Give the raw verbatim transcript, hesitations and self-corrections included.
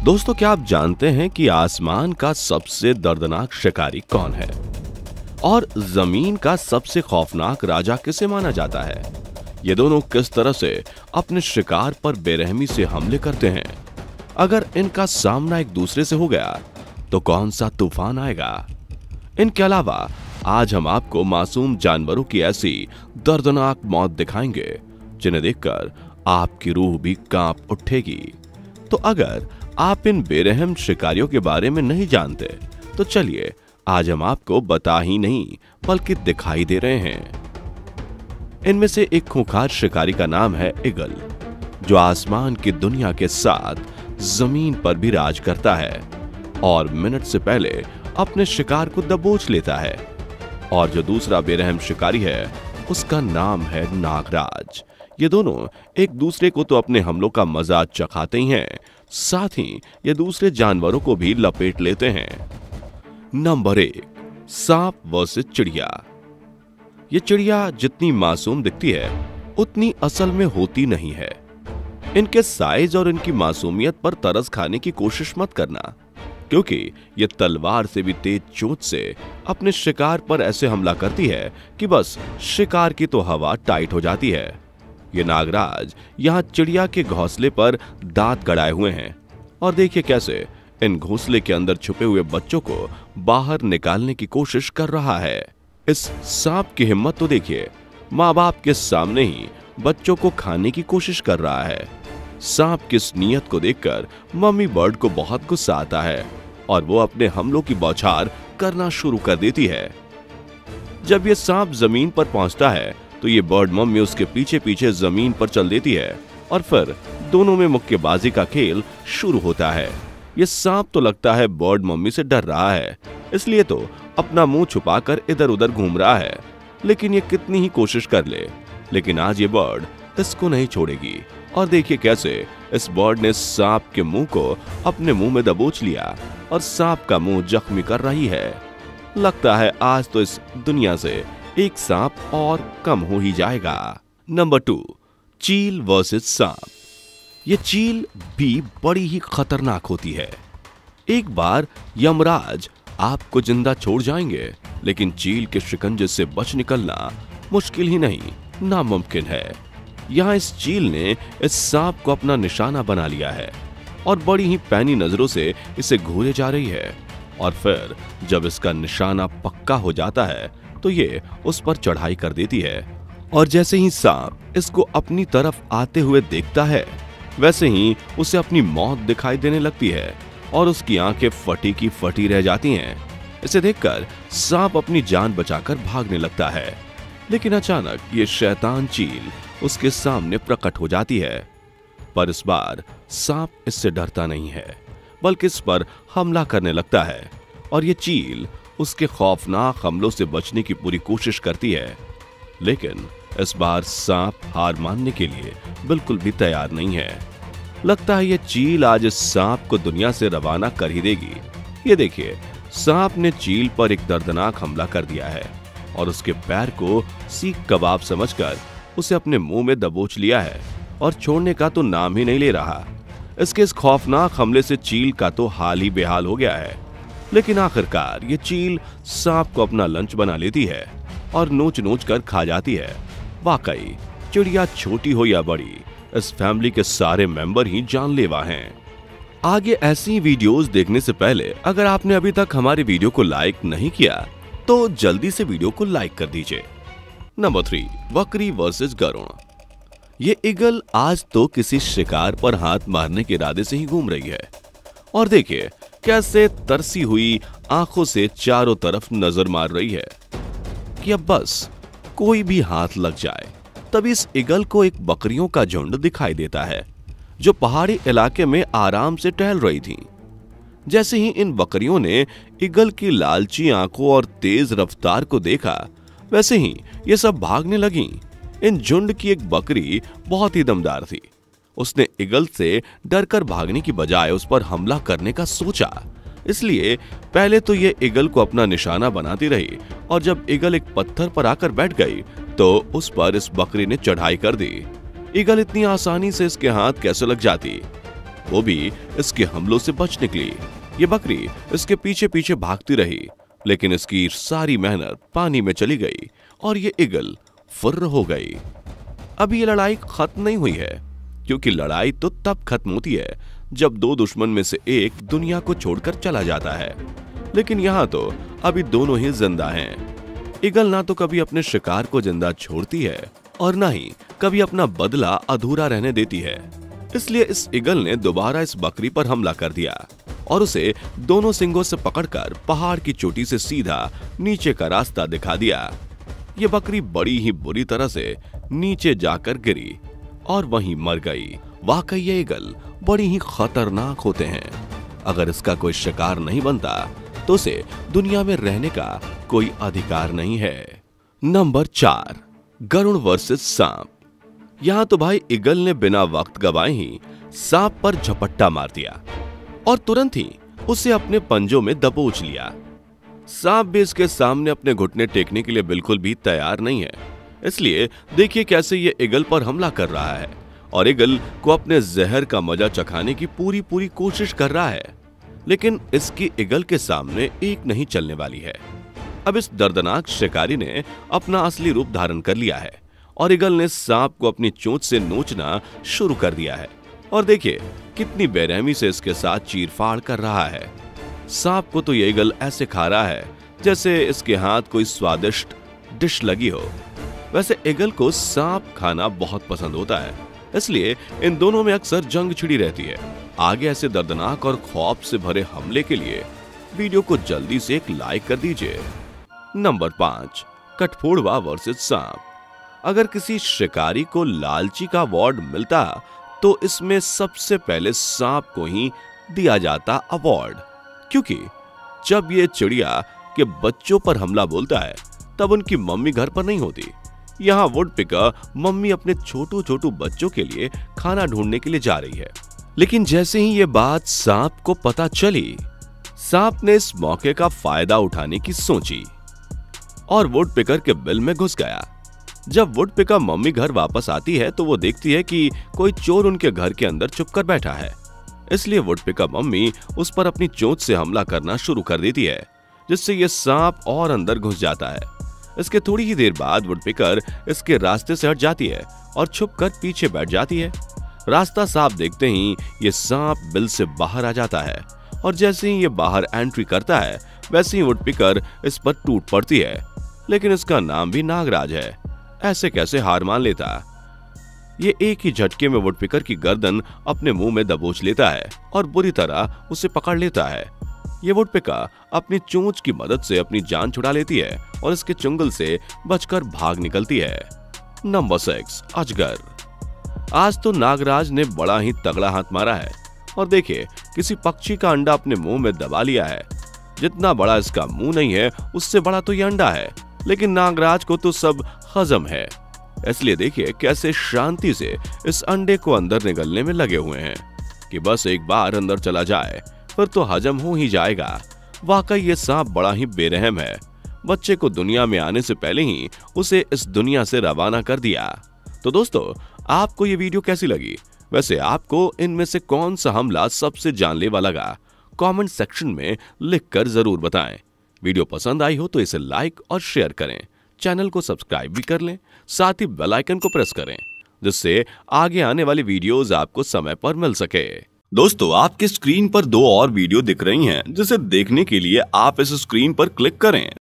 दोस्तों, क्या आप जानते हैं कि आसमान का सबसे दर्दनाक शिकारी कौन है और जमीन का सबसे खौफनाक राजा किसे माना जाता है? ये दोनों किस तरह से अपने शिकार पर बेरहमी से हमले करते हैं? अगर इनका सामना एक दूसरे से हो गया तो कौन सा तूफान आएगा? इनके अलावा आज हम आपको मासूम जानवरों की ऐसी दर्दनाक मौत दिखाएंगे जिन्हें देखकर आपकी रूह भी कांप उठेगी। तो अगर आप इन बेरहम शिकारियों के बारे में नहीं जानते तो चलिए आज हम आपको बता ही नहीं बल्कि दिखाई दे रहे हैं। इनमें से एक खूंखार शिकारी का नाम है ईगल, जो आसमान की दुनिया के साथ जमीन पर भी राज करता है और मिनट से पहले अपने शिकार को दबोच लेता है। और जो दूसरा बेरहम शिकारी है उसका नाम है नागराज। ये दोनों एक दूसरे को तो अपने हमलों का मजा चखाते ही हैं, साथ ही ये दूसरे जानवरों को भी लपेट लेते हैं। नंबर एक, सांप वर्सेस चिड़िया। ये चिड़िया जितनी मासूम दिखती है उतनी असल में होती नहीं है। इनके साइज और इनकी मासूमियत पर तरस खाने की कोशिश मत करना, क्योंकि ये तलवार से भी तेज चोट से अपने शिकार पर ऐसे हमला करती है कि बस शिकार की तो हवा टाइट हो जाती है। ये नागराज यहाँ चिड़िया के घोंसले पर दांत गड़ाए हुए हैं और देखिए कैसे इन घोंसले के अंदर छुपे हुए बच्चों को बाहर निकालने की कोशिश कर रहा है। इस सांप की हिम्मत तो देखिए, माँ बाप के सामने ही बच्चों को खाने की कोशिश कर रहा है। सांप की इस नीयत को देखकर मम्मी बर्ड को बहुत गुस्सा आता है और वो अपने हमलों की बौछार करना शुरू कर देती है। जब ये सांप जमीन पर पहुंचता है तो ये बर्ड मम्मी उसके पीछे पीछे जमीन पर चल देती है और फिर दोनों में मुक्केबाजी का खेल शुरू होता है। ये सांप तो लगता है बर्ड मम्मी से डर रहा है, इसलिए तो अपना मुंह छुपाकर इधर उधर घूम रहा है। लेकिन ये कितनी ही कोशिश कर ले, लेकिन आज ये बर्ड इसको नहीं छोड़ेगी। और देखिए कैसे इस बर्ड ने सांप के मुंह को अपने मुंह में दबोच लिया और सांप का मुंह जख्मी कर रही है। लगता है आज तो इस दुनिया से एक सांप और कम हो ही जाएगा। नंबर टू, चील वर्सेस सांप। ये चील भी बड़ी ही खतरनाक होती है। एक बार यमराज आपको जिंदा छोड़ जाएंगे, लेकिन चील के शिकंजे से बच निकलना मुश्किल ही नहीं, नामुमकिन है। यहाँ इस चील ने इस सांप को अपना निशाना बना लिया है और बड़ी ही पैनी नजरों से इसे घूरे जा रही है। और फिर जब इसका निशाना पक्का हो जाता है तो ये उस पर चढ़ाई कर देती है और जैसे ही सांप इसको अपनी तरफ आते हुए देखता है वैसे ही उसे अपनी मौत दिखाई देने लगती है और उसकी आंखें फटी की फटी रह जाती हैं। इसे देखकर सांप अपनी जान बचाकर भागने लगता है, लेकिन अचानक ये शैतान चील उसके सामने प्रकट हो जाती है। पर इस बार सांप इससे डरता नहीं है, बल्कि इस पर हमला करने लगता है और ये चील उसके खौफनाक हमलों से बचने की पूरी कोशिश करती है। लेकिन इस बार सांप हार मानने के लिए बिल्कुल भी तैयार नहीं है। लगता है ये चील आज इस सांप को दुनिया से रवाना कर ही देगी। ये देखिए, सांप ने चील पर एक दर्दनाक हमला कर दिया है और उसके पैर को सीख कबाब समझकर उसे अपने मुंह में दबोच लिया है और छोड़ने का तो नाम ही नहीं ले रहा। इसके इस खौफनाक हमले से चील का तो हाल ही बेहाल हो गया है। लेकिन आखिरकार ये चील सांप को अपना लंच बना लेती है और नोच नोच कर खा जाती है। वाकई चिड़िया छोटी हो या बड़ी, इस फैमिली के सारे मेंबर ही जानलेवा हैं। आगे ऐसी वीडियोस देखने से पहले अगर आपने अभी तक हमारे वीडियो को लाइक नहीं किया तो जल्दी से वीडियो को लाइक कर दीजिए। नंबर थ्री, बकरी वर्सेस गरुड़। ये ईगल आज तो किसी शिकार पर हाथ मारने के इरादे से ही घूम रही है और देखिए कैसे तरसी हुई आंखों से चारों तरफ नजर मार रही है कि अब बस कोई भी हाथ लग जाए। तभी इस ईगल को एक बकरियों का झुंड दिखाई देता है जो पहाड़ी इलाके में आराम से टहल रही थीं। जैसे ही इन बकरियों ने ईगल की लालची आंखों और तेज रफ्तार को देखा वैसे ही ये सब भागने लगीं। इन झुंड की एक बकरी बहुत ही दमदार थी। उसने ईगल से डरकर भागने की बजाय उस पर हमला करने का सोचा। इसलिए पहले तो ये ईगल को अपना निशाना बनाती रही और जब ईगल एक पत्थर पर आकर बैठ गई तो उस पर इस बकरी ने चढ़ाई कर दी। ईगल इतनी आसानी से इसके हाथ कैसे लग जाती? वो भी इसके हमलों से बच निकली। ये बकरी इसके पीछे पीछे भागती रही, लेकिन इसकी सारी मेहनत पानी में चली गई और ये ईगल फुर्र हो गई। अभी ये लड़ाई खत्म नहीं हुई है, क्योंकि लड़ाई तो तब खत्म होती है जब दो दुश्मन में से एक दुनिया को छोड़कर चला जाता है। लेकिन यहाँ तो अभी दोनों ही जिंदा हैं। ईगल ना तो कभी अपने शिकार को जिंदा छोड़ती है और ना ही कभी अपना बदला अधूरा रहने देती है। इसलिए इस ईगल ने दोबारा इस बकरी पर हमला कर दिया और उसे दोनों सिंगों से पकड़कर पहाड़ की चोटी से सीधा नीचे का रास्ता दिखा दिया। ये बकरी बड़ी ही बुरी तरह से नीचे जाकर गिरी और वहीं मर गई। वाकई ये ईगल बड़ी ही खतरनाक होते हैं। अगर इसका कोई शिकार नहीं बनता तो उसे दुनिया में रहने का कोई अधिकार नहीं है। नंबर चार, गरुड़ वर्सेस सांप। यहां तो भाई ईगल ने बिना वक्त गवाए ही सांप पर झपट्टा मार दिया और तुरंत ही उसे अपने पंजों में दबोच लिया। सांप भी इसके सामने अपने घुटने टेकने के लिए बिल्कुल भी तैयार नहीं है। इसलिए देखिए कैसे ये ईगल पर हमला कर रहा है और ईगल को अपने जहर का मजा चखाने की पूरी पूरी कोशिश कर रहा है। लेकिन इसकी ईगल के सामने एक नहीं चलने वाली है। अब इस दर्दनाक शिकारी ने अपना असली रूप धारण कर लिया है और ईगल ने सांप को अपनी चोंच से नोचना शुरू कर दिया है। और देखिए कितनी बेरहमी से इसके साथ चीरफाड़ कर रहा है। सांप को तो ये ईगल ऐसे खा रहा है जैसे इसके हाथ कोई स्वादिष्ट डिश लगी हो। वैसे ईगल को सांप खाना बहुत पसंद होता है, इसलिए इन दोनों में अक्सर जंग छिड़ी रहती है। आगे ऐसे दर्दनाक और खौफ से भरे हमले के लिए वीडियो को जल्दी से एक लाइक कर दीजिए। नंबर पांच, कठफोड़वा वर्सेस सांप। अगर किसी शिकारी को लालची का अवार्ड मिलता तो इसमें सबसे पहले सांप को ही दिया जाता अवार्ड, क्योंकि जब ये चिड़िया के बच्चों पर हमला बोलता है तब उनकी मम्मी घर पर नहीं होती। यहाँ वुडपिकर मम्मी अपने छोटू छोटू बच्चों के लिए खाना ढूंढने के लिए जा रही है। लेकिन जैसे ही ये बात सांप को पता चली, सांप ने इस मौके का फायदा उठाने की सोची और वुडपिकर के बिल में घुस गया। जब वुडपिकर मम्मी घर वापस आती है तो वो देखती है कि कोई चोर उनके घर के अंदर छुपकर बैठा है। इसलिए वुडपिकर मम्मी उस पर अपनी चोंच से हमला करना शुरू कर देती है, जिससे ये सांप और अंदर घुस जाता है। इसके थोड़ी ही देर बाद वुडपिकर इसके रास्ते से हट जाती है और छुपकर पीछे बैठ जाती है। रास्ता साफ देखते ही ये सांप बिल से बाहर आ जाता है और जैसे ही ये बाहर एंट्री करता है वैसे ही वुडपिकर इस पर टूट पड़ती है। लेकिन इसका नाम भी नागराज है, ऐसे कैसे हार मान लेता। ये एक ही झटके में वुडपिकर की गर्दन अपने मुंह में दबोच लेता है और बुरी तरह उसे पकड़ लेता है। ये वुडपिकर अपनी चोंच की मदद से अपनी जान छुड़ा लेती है और इसके चुंगल से बचकर भाग निकलती है। नंबर सिक्स, अजगर। आज तो नागराज ने बड़ा ही तगड़ा हाथ मारा है और देखिए किसी पक्षी का अंडा अपने मुंह में दबा लिया है। जितना बड़ा इसका मुंह नहीं है उससे बड़ा तो ये अंडा है, लेकिन नागराज को तो सब हजम है। इसलिए देखिए कैसे शांति से इस अंडे को अंदर निगलने में लगे हुए हैं कि बस एक बार अंदर चला जाए फिर तो हजम हो ही जाएगा। वाकई ये सांप बड़ा ही बेरहम है। बच्चे को दुनिया में आने से पहले ही उसे इस दुनिया से रवाना कर दिया। तो दोस्तों, आपको ये वीडियो कैसी लगी? वैसे आपको इनमें से कौन सा हमला सबसे जानलेवा लगा? कमेंट सेक्शन में लिखकर जरूर बताएं। वीडियो पसंद आई हो तो इसे लाइक और शेयर करें। चैनल को सब्सक्राइब भी कर लें, साथ ही बेल आइकन को प्रेस करें, जिससे आगे आने वाली वीडियोस आपको समय पर मिल सके। दोस्तों, आपके स्क्रीन पर दो और वीडियो दिख रही हैं, जिसे देखने के लिए आप इस स्क्रीन पर क्लिक करें।